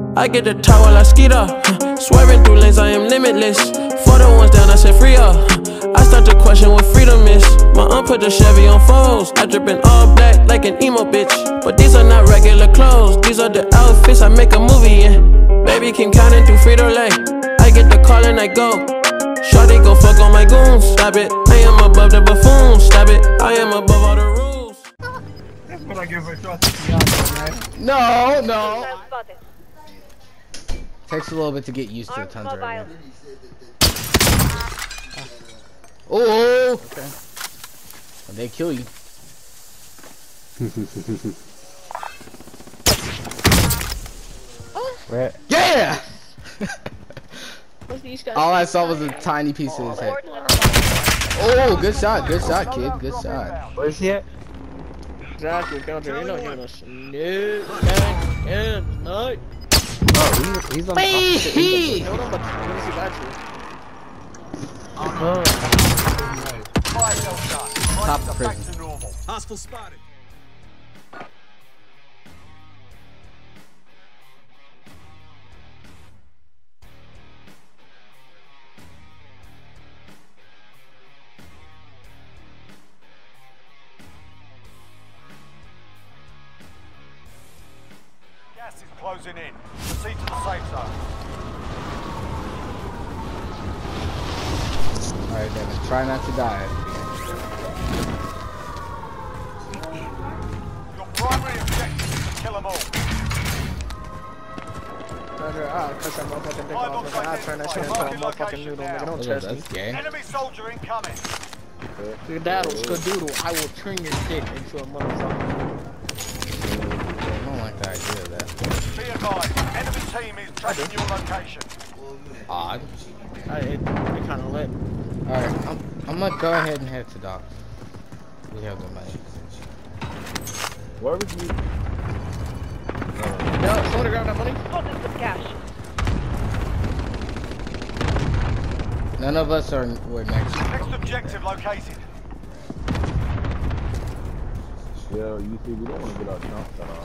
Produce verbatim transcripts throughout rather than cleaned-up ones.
I get the top while I skeet up. Swerving through lanes, I am limitless. For the ones down, I said free up. I start to question what freedom is. My aunt put the Chevy on foes. I drippin' all black like an emo bitch. But these are not regular clothes. These are the outfits I make a movie in. Baby keep counting through Frito-Lay. I get the call and I go. Shawty go fuck on my goons. Stop it, I am above the buffoons. Stop it, I am above all the rules. That's what I give her a shot. No, no. Takes a little bit to get used to the Tundra. Right? Oh, okay. Well, they kill you. Where? Yeah! All I saw was a tiny piece of his head. Oh, good shot, good shot, kid, good shot. Where's he at? Exactly, Tundra. You're not giving us no, no, no. Oh, he, he's on the opposite. Hold on, but let me see battery. Top of the prison. Hostile spotted. Gas is closing in. Proceed to the safe zone. Alright, Devin, try not to die. Your primary objective is to kill them all. Tundra, I'll cut that motherfucking dick off, nigga. I'll turn that shit into a motherfucking noodle, nigga. Don't test me. That's gay. Enemy soldier incoming. Your daddle, skadoodle. I will turn your dick into a motherfucker. I don't like the idea of that. Be advised, enemy team is tracking your location. Odd. I, it, it kind of lit. Alright, I'm, I'm gonna go ahead and head to docks. We have the money. Where was you? No, someone grab that money. Spotted some cash. None of us are we're next. Next objective located. Yeah, you see, we don't want to get our jump cut off.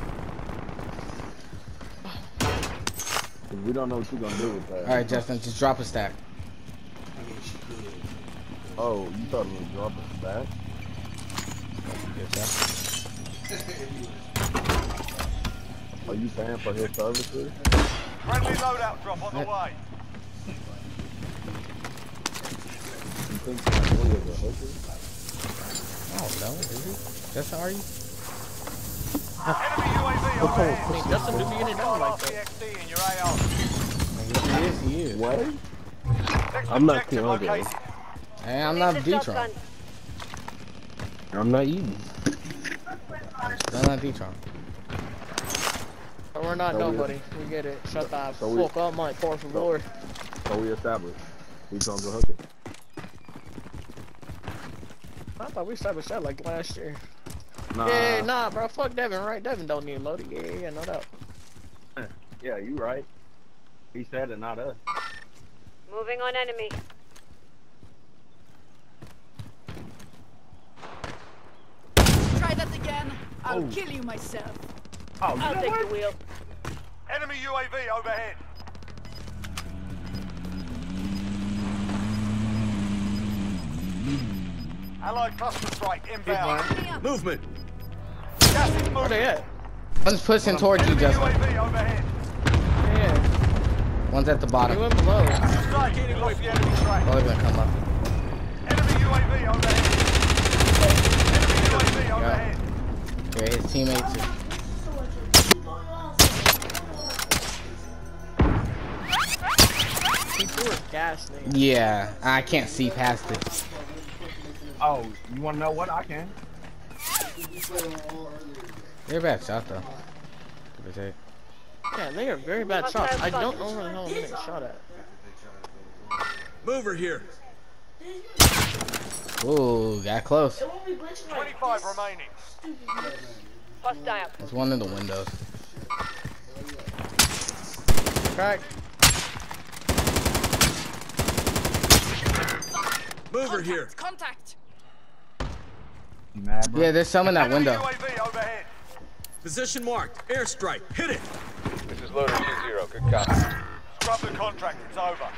Cause we don't know what you're gonna do with that. Alright, Justin, just drop a stack. Oh, you thought it was drop a stack? Are you paying for his services? Friendly loadout drop on the way. You think he's really a hooker? Oh no, is he? That's how are you? Enemy U A V overhead. I mean, Justin do be in it down like that. P X D in your A R. He is, he is. What? Next I'm not objective Keanu. located. Hey, I'm not D-Tron. I'm not eating. I'm still not D-Tron. But we're not So nobody. we- We get it. Shut the so we- fuck up, Mike. Por favor. So we established. We gonna go hook it. I thought we established that like last year. Nah. Yeah, nah, bro. Fuck Devin, right? Devin don't need loaded. Yeah, yeah, yeah, no doubt. Yeah, you right. He said it, not us. Moving on enemy. Try that again. I'll Oh. kill you myself. Oh, you I'll know take what? the wheel. Enemy U A V overhead. Allied cluster strike inbound. Movement. Gas is Where moving. they at? One's pushing towards you, Enemy U Justin. A V overhead. Yeah. One's at the He bottom. went below. Strike, you lost the enemy track. Oh, they're gonna come up. Enemy U A V overhead. Enemy U A V overhead. Here, his teammates are... He threw a gas thing. Yeah, I can't see past it. Oh, you wanna know what? I can. They're a bad shot, though. What they say. Yeah, they are very bad shots. I don't know where the hell I'm getting shot at. Mover here. Ooh, got close. twenty-five remaining. Hostile. There's one in the windows. Crack. Mover here. Contact. You mad, bro? Yeah, there's some in that Enemy window. U A V overhead. Position marked. Airstrike. Hit it. This is loader two. Scrub the contract, it's over.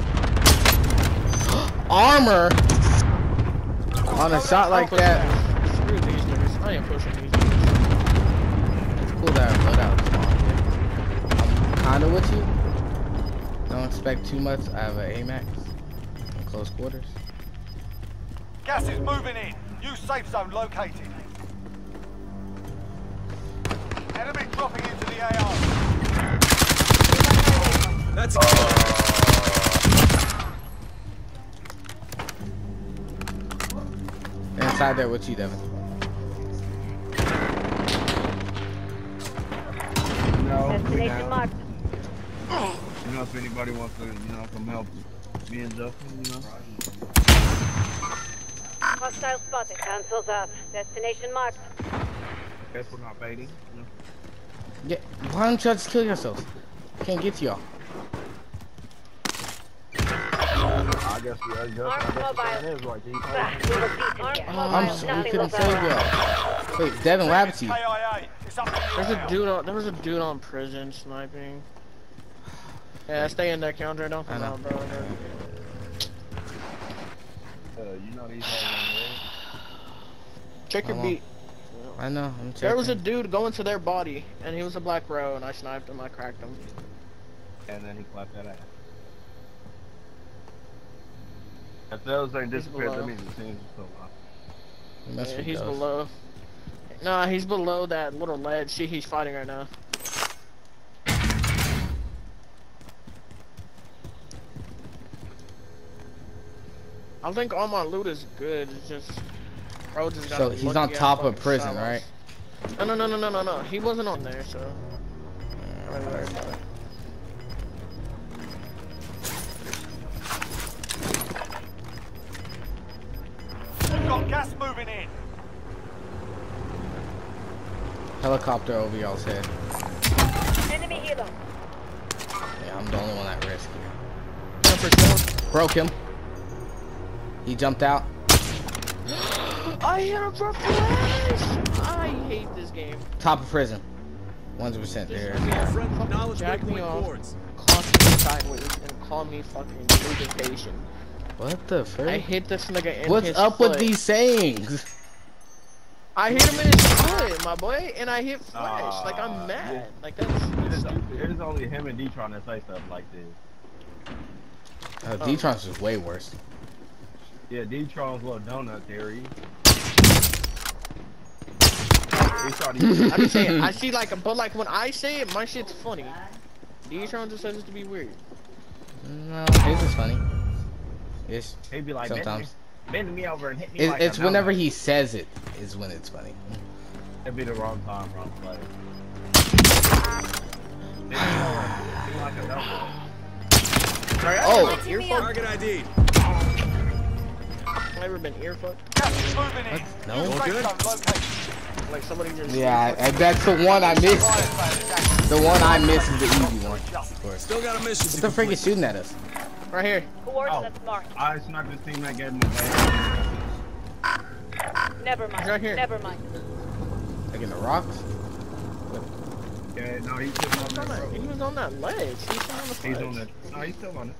Armor on a shot like that. Screw these niggas. I ain't pushing these niggas. Pull that loadout small. I'm kinda with you. Don't expect too much. I have an A MAX in close quarters. Gas is moving in. New safe zone located. Enemy dropping into the A R. That's a Inside there with you, Devin. Destination marked. You know, if anybody wants to, you know, come help me and Justin, you know. Hostile spotted. Cancels out. Destination marked. Guess we're not baiting. You know? Yeah, why don't y'all just kill yourselves? Can't get to y'all. I guess we are just. Armed I guess the plan mobile. is right. You Ah, we will beat him. Armed I'm mobile. so, we Nothing couldn't will save go. y'all. Wait, Devin, what happened to you? K I A. It's up to you There's a now. dude on. There was a dude on prison sniping. Yeah, stay in there, counter. Don't come I know. out, bro. Uh, you know these guys. Check your Come on. beat. I know, I'm checking. There was a dude going to their body, and he was a black row, and I sniped him. I cracked him. And then he clapped that ass. If those ain't disappeared, below. that means the team's still alive. He must Yeah, be he's those. below. Nah, he's below that little ledge. See, he's fighting right now. I think all my loot is good. It's just, bro just got So the he's lucky on ass top of fucking prison, silos. right? No, no, no, no, no, no, no. He wasn't on there, so. I don't worry about it. We've got gas moving in. Helicopter over y'all's head. Enemy helo. Yeah, I'm the only one at risk here. Jumper down. Broke him. He jumped out. I hit him for flash! I hate this game. Top of prison. one hundred percent there. friend knowledge Jack me waypoint off. boards. Cross me sideways and call me fucking lubrication. What the I frick? hit this nigga in What's his up foot. with these sayings? I hit him in his foot, my boy, and I hit flash. Ah, like I'm mad. yeah. Like that's, It that's is, stupid. it is only him and D-Tron that say stuff like this. Uh, D-Tron's is way worse. Yeah, D-Tron's little donut theory. He started I be saying, I see like, but like when I say it, my shit's funny. D-Tron just says it to be weird. No, his is funny. Ish. He'd be like, bend me, Sometimes. bend me over and hit me It, like it's a whenever donut. he says it is when it's funny. It'd be the wrong time, wrong place. Bend me over, hit me like a donut. Sorry, I Oh. have ear fuck. Target I D. I've never been ear fucked. Gas is moving in. What? No? New All safe good? zone located. Like somebody just. Yeah, and that's the one I missed. The one I missed is the easy one. Of course. Still got a mission What to the frick complete. is shooting at us? Right here. Coordinates marked. I sniped this team that gave him away. Never mind. Right here. Never mind. Like in the rocks? Yeah, no, he's still on He that was on that- road. He was on that ledge. He's still on the He's ledge. on it. No, he's still on it.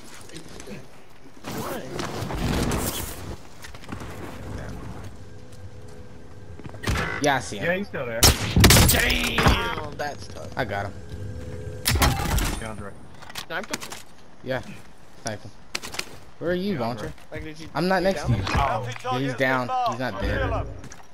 Yeah, I see Yeah, him. he's still there. Damn, that's tough. I got him. DeAndre. Sniped him? Yeah. Snipe him. Where are you, Yeah, Launcher? Like, did you? I'm not next to you. Oh, Bounty Yeah, target he's has down. been marked. He's not Kill dead. him.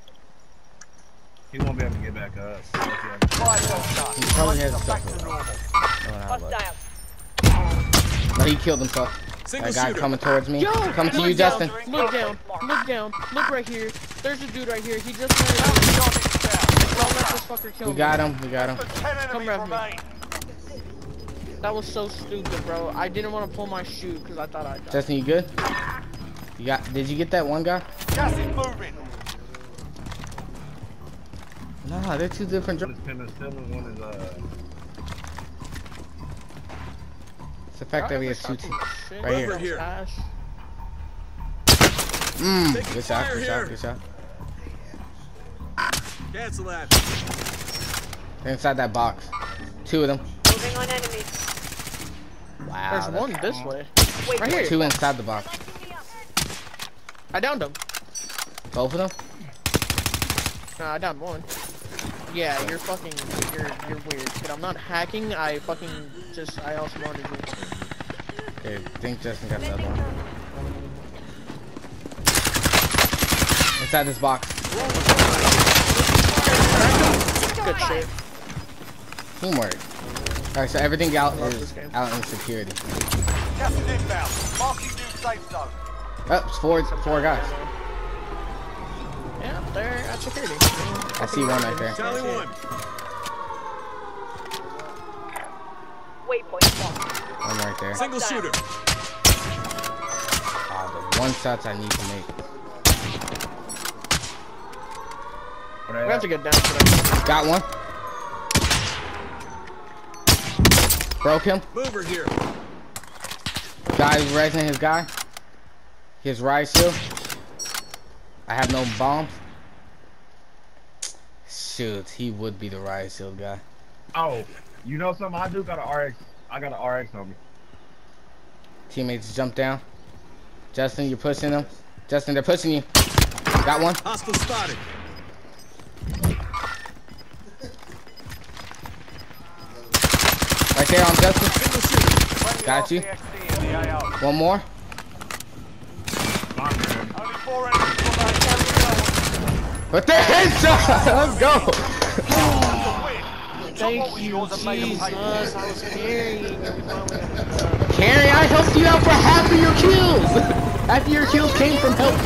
he won't be able to get back up. Fire well done. He probably has Back stuff. to normal. No, not much. Hostile. No, he killed himself. Single That guy shooter. coming towards me. Yo, Coming to look you, down, Justin. Look down, look down, look right here. There's a dude right here. He just Bounty ran out. target is down. Don't let this fucker kill We me. got him. We got him. But ten enemies grab me. remain. That was so stupid, bro. I didn't want to pull my shoe because I thought I died. Justin, you good? You got? Did you get that one guy? Gas is moving. Nah, they're two different. One Dr is penicillin, one is uh. it's the fact that we have two. T right here. Over here. Ash. Mmm. Taking Good shot. fire Good here. shot. Good shot. Cancel that. They're inside that box. Two of them. Moving on enemies. Wow. There's that's- one this way. Right here. Two inside the box. I downed him. Both of them? Nah, I downed one. Yeah, you're fucking, you're, you're weird. But I'm not hacking, I fucking just, I also wanted to. Okay, I think Justin got the other one. Inside this box. Good shit. Teamwork. Alright, so everything out love is this game. out in security. Gas is inbound. Marking new safe zone. Oh, it's four, four guys. Yeah, they're at security. I see one right there. Charlie one. Waypoint marked. One right there. Single shooter. Ah, the one shots I need to make. We have to get down to them. Got one. Broke him. Mover here. Guy is resing his guy. His riot shield. I have no bombs. Shoot, he would be the riot shield guy. Oh, you know something? I do got an R X. I got an R X on me. Teammates jump down. Justin, you're pushing them. Justin, they're pushing you. Got one. Hostile spotted. Right there on Justin. Single shooter. Got you. T X T in the A O. One more. Only four enemies remain. But they're headshot. Let's go. Thank you, Jesus. I was carrying. Carrie, I helped you out for half of your kills. Half of your kills came from help.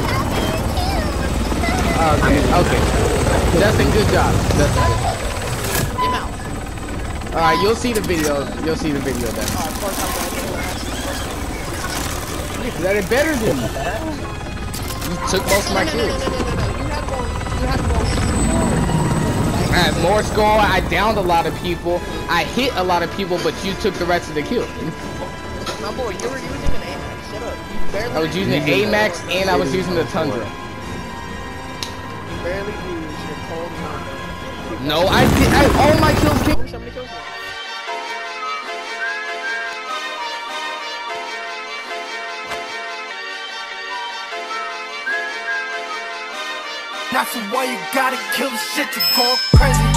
Okay, okay. Justin, good job. Justin, good job. Alright, you'll see the video. You'll see the video then. That is better than you. You took most of my kills. I had more score. I downed a lot of people. I hit a lot of people, but you took the rest of the kill. My boy, you were using an A MAX. Shut up. You barely I was using the A MAX and I was using the Tundra. You barely used your cold Honda. No, I did. I, all my kills came. So many kills. That's why you gotta kill the shit, you go crazy.